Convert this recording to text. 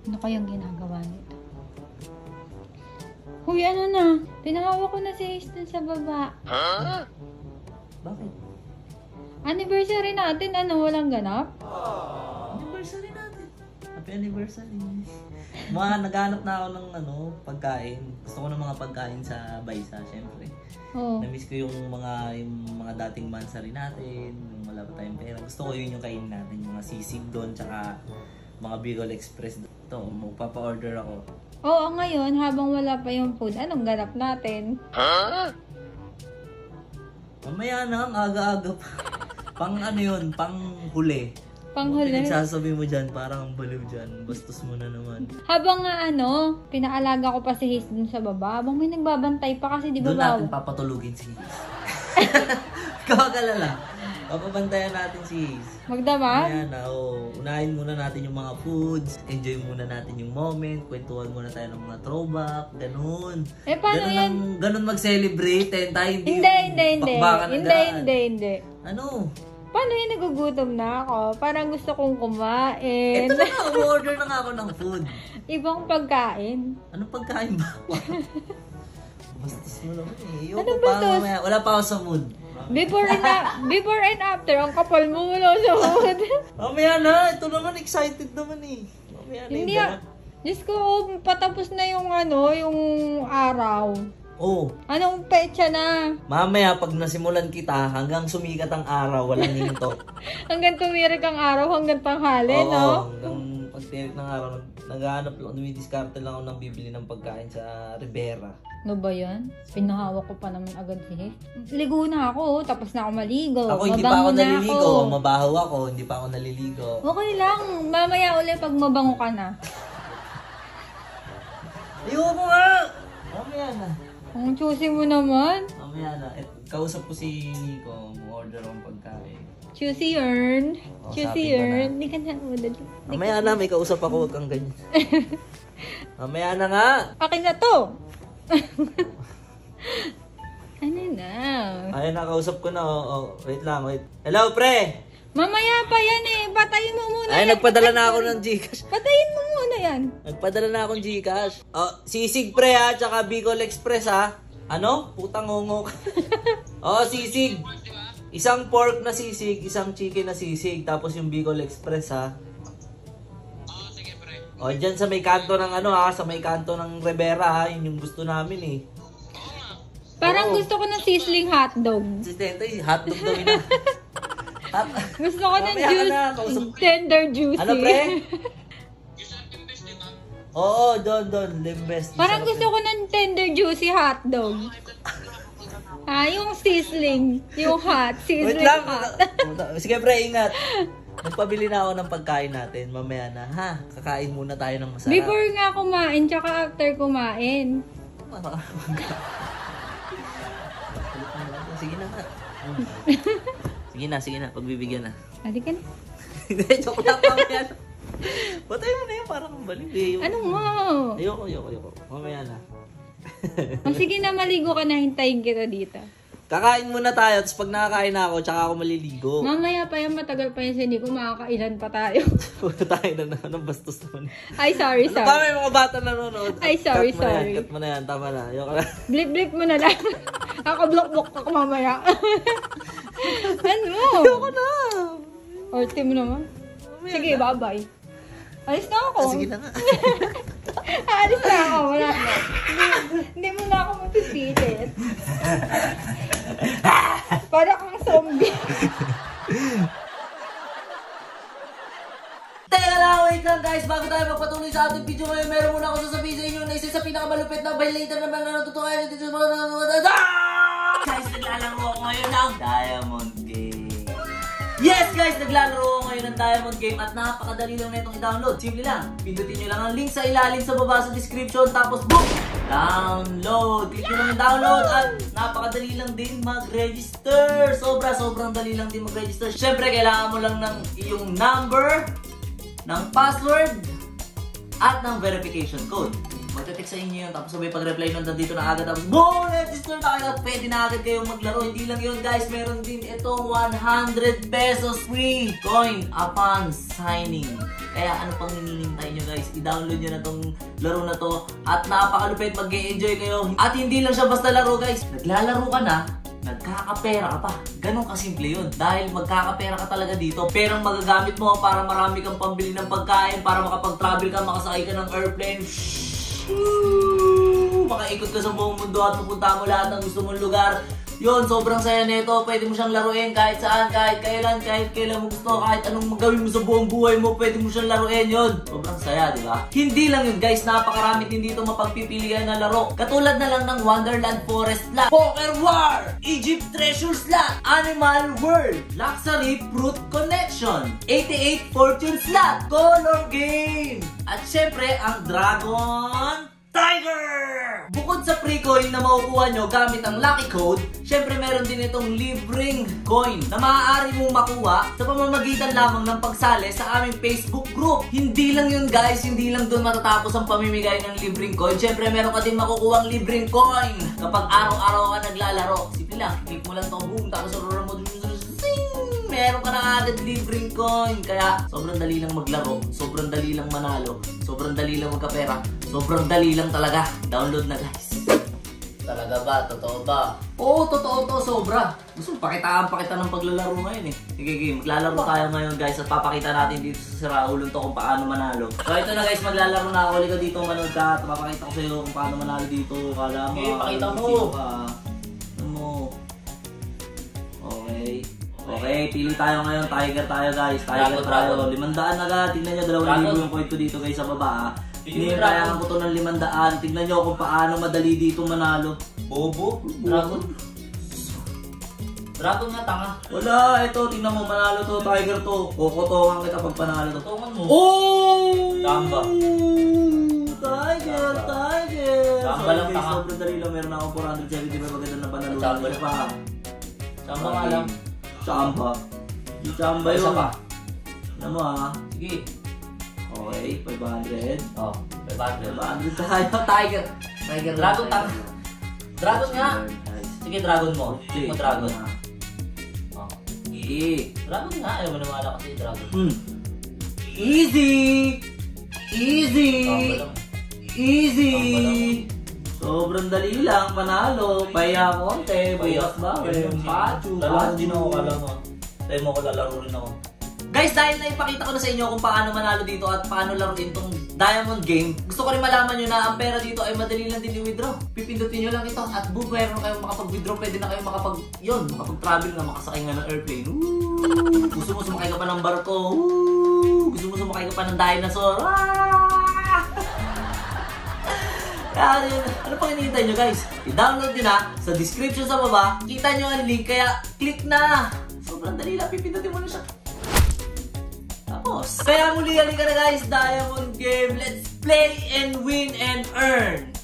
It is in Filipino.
Ano kayang ginagawa nito? Huy, ano na? Tinahawa ko na si Ace dun sa baba. Huh? Bakit? Anniversary natin, ano? Walang ganap? Anniversary natin. Happy anniversary. Naghanap na ako ng pagkain. Gusto ko ng mga pagkain sa Baysa, syempre. Oo. Na-miss ko yung mga dating mansari natin, yung wala pa tayong pera. Gusto ko yun yung kainin natin, yung mga sisig doon, tsaka mga Bicol Express. Ito, magpapa-order ako. Oo, ngayon, habang wala pa yung food, anong ganap natin? Huh? Mamaya na, ang aga-aga pa. Pang pang huli. Panghuli. Pinagsasabi mo dyan, parang ang baliw dyan. Bastos mo na naman. Habang nga pinaalaga ko pa si Haze dun sa baba, habang may nagbabantay pa kasi di ba Doon natin papatulugin si Haze. Kawagalala. Papabantayan natin si Haze. Magdamag? Ayan na, unahin muna natin yung mga foods, enjoy muna natin yung moment, kwentuhan muna tayo ng mga throwback, ganun. Eh, paano yan? Ganun mag-celebrate, tayo Hindi. bakbakan na daan. Hindi. Ano? Paano yung nagugutom na ako? Parang gusto kong kumain. Ito na nga, order na nga ako ng food. Ibang pagkain. Anong pagkain ba? Bastos mo naman eh. Anong bastos? Wala pa ako sa mood. Before and after, ang kapal mo wala sa mood. Mamaya na, ito naman excited naman eh. Mamaya na Hindi yung Diyos ko, patapos na yung yung araw. Oh. Anong petsa na? Mamaya pag nasimulan kita, hanggang sumikat ang araw, walang hininto. Hanggang tumirik ang araw, hanggang tanghali, Oo, no? hanggang pagtirik ng araw, naghahanap lang, dumidiskarte lang ako ng bibili ng pagkain sa Rivera. Ano ba yan? Pinahawak ko pa naman agad si Haze. Ligo na ako, tapos na ako maligo. Ako hindi pa ako Mabango na naliligo, ako. mabaho ako, hindi pa ako naliligo. Okay lang, mamaya ulit pag mabango ka na. Ayoko nga! Mamaya na. Ang choosy mo naman. Mamaya na. Kausap ko si Nico, order akong pagkain. Choosy earn. Oh, Choosy shopping ka earn. na. Hindi ka na madali. Mamaya na, may kausap ako, huwag kang ganyan. Mamaya na nga! Akin na to. Ano na? Ayun, nakausap ko na. Wait lang, wait. Hello, pre! Mamaya pa yan eh. Patayin mo muna Ay, yan. nagpadala na ako ng Gcash. Patayin mo muna yan. Nagpadala na akong Gcash. Sisig pre ha, tsaka Bicol Express ha. Ano? Putang ngongok. Sisig. Isang pork na sisig, isang chicken na sisig, tapos yung Bicol Express ha. Sige pre. Dyan sa may kanto ng sa may kanto ng Rivera ha, yun yung gusto namin eh. Parang Oo. gusto ko ng sizzling hotdog. Assistente, hotdog daw yun. Gusto ko ng Mamaya ka na, kausap. tender juicy. Ano pre? Yung sa Pimbes, di ba? Oo, doon, Limbest. Parang gusto ko ng tender juicy hotdog. Yung sizzling. Yung hot. Wait Sizzling lang. hot. Sige pre, ingat. Magpabili na ako ng pagkain natin. Mamaya na ha. Kakain muna tayo ng masarap. Before nga kumain, tsaka after kumain. Sige na nga. Sige na. Pagbibigyan na. Halika na. Hindi, joke lang mamaya na. Patay mo na yun, parang ang baliw eh. Ano mo? Ayoko. Mamaya na. Sige na, maligo ka na. Hintayin kita dito. Kakain muna tayo, tapos pag nakakain na ako, tsaka ako maliligo. Mamaya pa yan, matagal pa yan. Hindi ko makakailan pa tayo. Wala tayo na anong bastos naman. Ay, sorry. Ano ba, may mga bata nanonood? Ay, sorry. Cut mo na yan, tama na. Ayoko na. Blip mo na lang. Ako block ako mamaya. Ano? Ayoko na. Orte mo naman. Sige, bye-bye. Alis na ako. Sige na nga. Alis na ako. Wala na. Hindi mo na ako mapipilit. Para kang zombie. Teka lang, wait lang guys. Bago tayo magpatuloy sa ating video ngayon, meron muna ako sasabihin sa inyo na isa sa pinakamalupit na violator na mga natutukan dito sa mga guys, naglalaro ako ngayon ng Diamond Game. Yes guys, naglalaro ako ngayon ng Diamond Game at napakadali lang na itong i-download. Simple lang, pindutin nyo lang ang link sa ilalim sa baba sa description, tapos boom! Download! Click nyo lang yung download at napakadali lang din mag-register. Sobrang dali lang din mag-register. Siyempre, kailangan mo lang ng iyong number, ng password, at ng verification code. Magte-text sa inyo yun, tapos sabay pag-reply nun dito na agad, tapos boom! Register na kayo at pwede na agad kayong maglaro. Hindi lang yun guys, meron din itong 100 pesos free coin upon signing. Kaya ano pang hinihintay nyo guys? I-download nyo na tong laro na to at napakalupit, mag-e-enjoy kayo. At hindi lang siya basta laro guys. Naglalaro ka na, nagkakapera ka pa. Ganon kasimple yun. Dahil magkakapera ka talaga dito. Perang magagamit mo para marami kang pambili ng pagkain, para makapag-travel ka, makasakay ka ng airplane. Makaikot ka sa buong mundo at mapunta mo lahat ng gusto mong lugar. Yun, sobrang saya nito. Pwede mo siyang laruin kahit saan, kahit kailan mo gusto, kahit anong magawin mo sa buong buhay mo, pwede mo siyang laruin yun. Sobrang saya, di ba? Hindi lang yun guys, napakarami din dito mapagpipilian na laro. Katulad na lang ng Wonderland Forest Slot, Poker War, Egypt Treasure Slot, Animal World, Luxury Fruit Connection, 88 Fortune Slot, Color Game, at syempre ang Dragon Tiger! Bukod sa free coin na makukuha nyo gamit ang Lucky Code, syempre meron din itong libreng coin na maaari mong makuha sa pamamagitan lamang ng pagsali sa aming Facebook group. Hindi lang yun guys, hindi lang doon matatapos ang pamimigay ng libreng coin. Syempre meron ka din makukuha ang libreng coin kapag araw-araw ka naglalaro. Simple lang, click mo lang ito, boom, tapos mo meron ka na agad libreng coin. Kaya sobrang dali lang maglaro, sobrang dali lang manalo, sobrang dali lang magkapera, sobrang dali lang talaga. Download na guys. Talaga ba? Totoo ba? Oo, totoo to, sobra. Gusto mo pakitaan pa kita ng paglalaro ngayon eh. Sige, maglalaro tayo ngayon guys at papakita natin dito sa Siraulong to kung paano manalo. So ito na guys, maglalaro na ako. Liga dito, manood ka at papakita ko sa iyo kung paano manalo dito. Kala mo, pakita mo. Ano mo? Okay, pili tayo ngayon. Tiger tayo guys. Tiger tayo. 500 agad. Tingnan nyo, 2,000 yung coin ko dito guys sa baba. Hinihintayan ko to ng 500. Tignan nyo kung paano madali dito manalo. Bobo? Dragon? Dragon nga, tanga. Wala, ito. Tingnan mo, manalo to. Tiger to. Kukutongan kita pag panalo to. Kutongan mo. Oh! Tamba. Tiger. Tamba lang, tanga. Sobrang dali lang. Meron akong 475 maganda na panalo. Tamba pa. Tamba nga lang. Chamba. Di chamba yun. Isa pa. Ano mo ha? Sige. Okay, 500. Oh, 500. 500 tayo. Tiger. Dragon tanga. Dragon nga. Sige, dragon mo. Sige mo, dragon. Oh. Sige. Dragon nga. Ayaw mo nawala kasi dragon. Easy. Sobrang dali lang, panalo. Paya konti, bukas ba? Pachu. Dalawa din ako, kala mo. Tayo mo ko lalaro rin ako. Guys, dahil naipakita ko na sa inyo kung paano manalo dito at paano laruin itong Diamond Game, gusto ko rin malaman nyo na ang pera dito ay madali lang din i-withdraw. Pipindutin nyo lang ito at boom, meron kayong makapag-withdraw. Pwede na kayong makapag-travel na, makasakay nga ng airplane. Gusto mo sumakay ka pa ng barko. Gusto mo sumakay ka pa ng dinosaur. Kaya ano pang hinihintay nyo guys? I-download nyo na sa description sa baba. Kita nyo ang link kaya click na. Sobrang dali lang, pipindutin mo na siya. Tapos, kaya muli halika na guys, Diamond Game. Let's play and win and earn.